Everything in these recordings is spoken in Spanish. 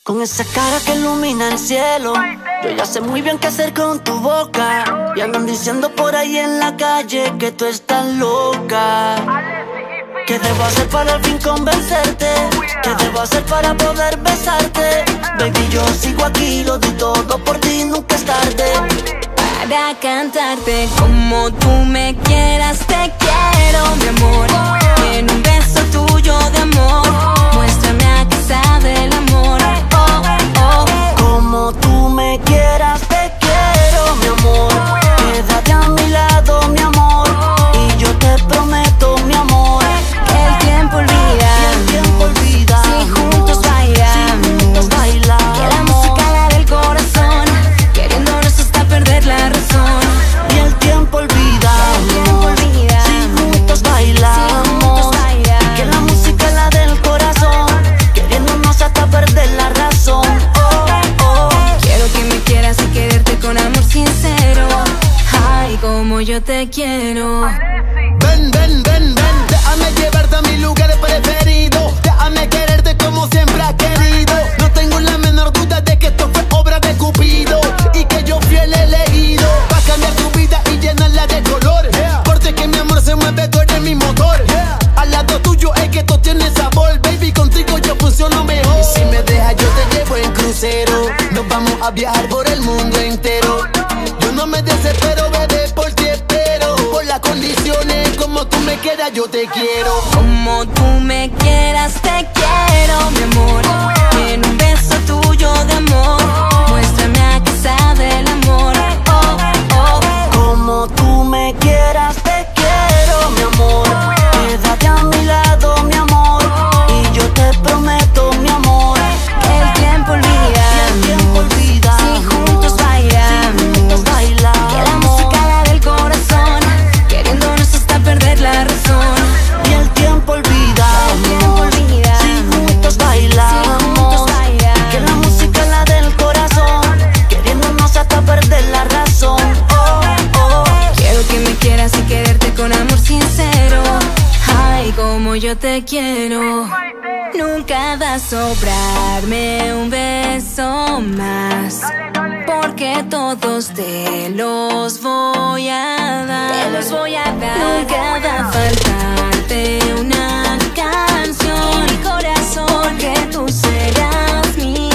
Con esa cara que ilumina el cielo, yo ya sé muy bien qué hacer con tu boca. Y andan diciendo por ahí en la calle que tú estás loca. ¿Qué debo hacer para al fin convencerte? ¿Qué debo hacer para poder besarte? Baby, yo sigo aquí, lo di todo por ti, nunca es tarde. Para cantarte como tú me quieras, te quiero, mi amor. En un beso tuyo de amor, muéstrame a qué sabe el amor. Oh, oh. Como tú me quieras, te quiero, mi amor. Quédate a mi lado, mi amor. Y yo te prometo, mi amor, que el tiempo olvida, y el tiempo olvida. Si juntos bailamos, si juntos bailamos. que la música la del corazón, queriéndonos hasta perder la razón. Y el tiempo olvida, si juntos bailamos. Que la música es la del corazón, queriéndonos hasta perder la razón. Oh, oh. Quiero que me quieras y quererte con amor sincero. Ay, como yo te quiero. Ven, ven, ven, ven, déjame llevarte a mi lugar preferido. Déjame quererte como siempre has querido. No tengo la menor duda de que esto fue obra de Cupido y que yo fui el elegido para cambiar tu vida y llenarla de color. Porque que mi amor se mueve, tú eres mi motor. Al lado tuyo es que tú tienes sabor. Baby, contigo yo funciono mejor. Y si me dejas yo te llevo en crucero. Nos vamos a viajar por el mundo entero. Yo no me desespero, bebé, por ti espero. Por las condiciones, como tú me quieras, yo te quiero. Como tú me quieras, te quiero, mi amor. En un beso tuyo de amor, muéstrame a qué sabe el amor. Oh, oh. Como tú me quieras, te quiero, mi amor. Quédate a mi lado, mi amor. Y yo te prometo, mi amor, que el tiempo olvida, y el tiempo olvida. Si juntos bailamos, que la música la del corazón, queriéndonos hasta perder la razón. Y el tiempo olvida, si juntos bailamos. Que la música es la del corazón, queriéndonos hasta perder la razón. Oh, oh. Quiero que me quieras y quererte con amor sincero. Ay, como yo te quiero. Nunca va a sobrarme un beso más, porque todos te los voy a dar. Te los voy a dar. Nunca va a faltarte una canción, mi corazón, porque tú serás mi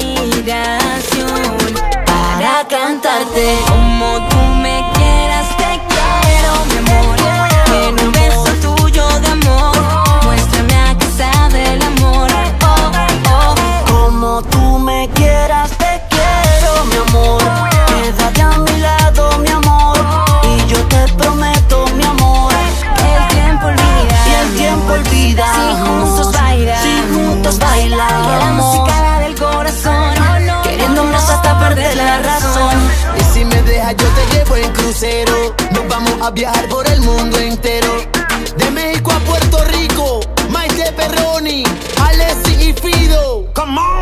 inspiración para cantarte como tú me quieras, te quiero, mi amor. En un beso tuyo de amor, muéstrame a qué sabe el amor. Oh, oh. Como tú me quieras, te quiero, mi amor. Quédate a mi lado, mi amor. Y yo te prometo, mi amor, que el tiempo olvida, y el tiempo olvida. Si juntos bailamos, si juntos bailamos. que la música la del corazón, queriéndonos hasta perder la razón. Y si me dejas yo te llevo en crucero. Nos vamos a viajar por el mundo entero. De México a Puerto Rico, Maite, Perroni, Alexis y Fido. Come on.